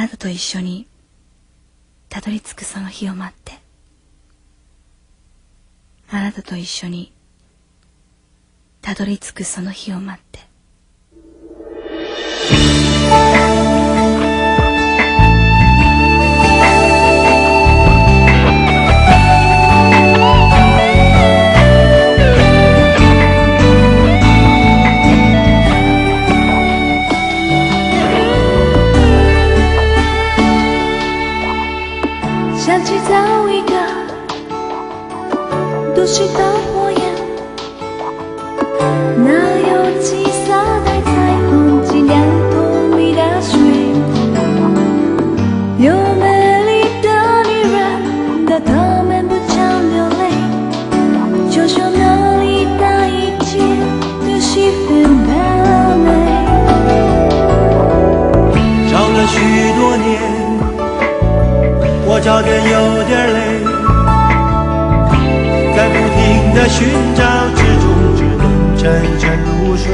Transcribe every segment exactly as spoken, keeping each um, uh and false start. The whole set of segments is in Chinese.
なたと一緒にたどり着くその日を待って、あなたと一緒にたどり着くその日を待って。 想起早一个都市的火焰，那有七色的彩虹，几辆透明的水，有美丽的女人的她们不常流泪，就说那里的一切都十分的美。 找了许多年，我找得有点累，在不停的寻找之中，只能沉沉入睡。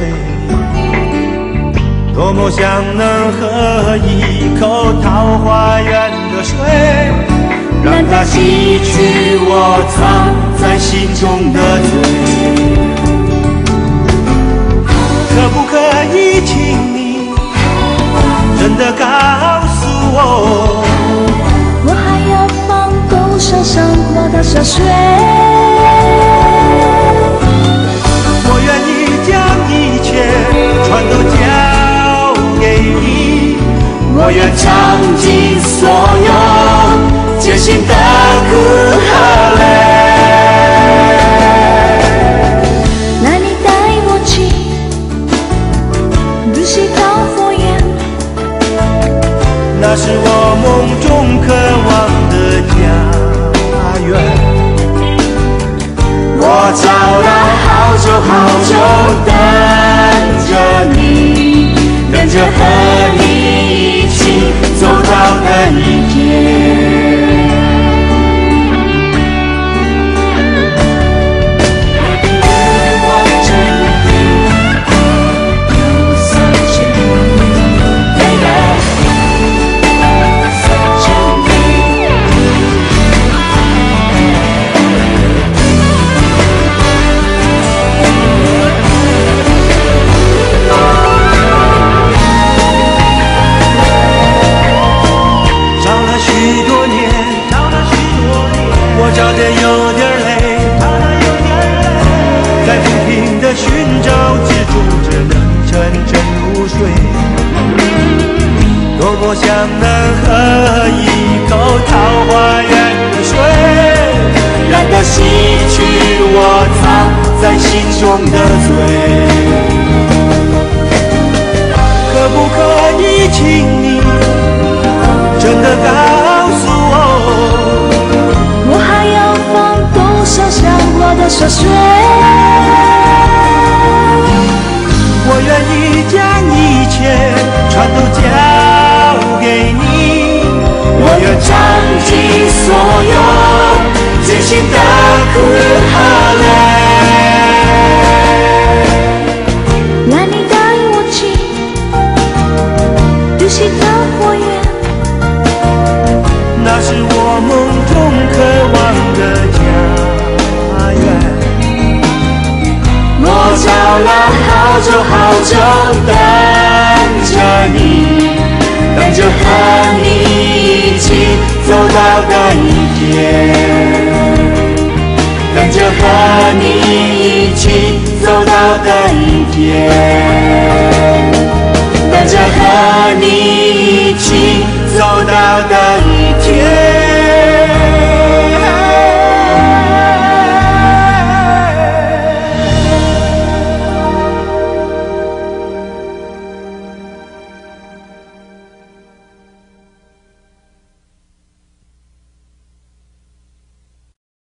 多么想能喝一口桃花源的水，让它洗去我藏在心中的罪。可不可以请你真的告诉我， 我还要放多少伤过的小水？ 我愿意将一切全都交给你，我愿尝尽所有艰辛的苦和累。 来，你带我去不是到火焰， 那是我梦中渴望的家园。我找了好久好久，等着你，等着和你一起走到那一天。找得有点累，在不停的寻找之中，只能沉沉入睡。多么想能喝一口桃花源的水，让它洗去我藏在心中的罪。可不可以请你真的告诉我， 我还要放多少想过的小水？ 我愿意将一切全都交给你，我愿尝尽所有艰辛的苦和累。 来，你带我去都市的火焰， 那是我梦中渴望的家园。我找了好久好久，等着你，等着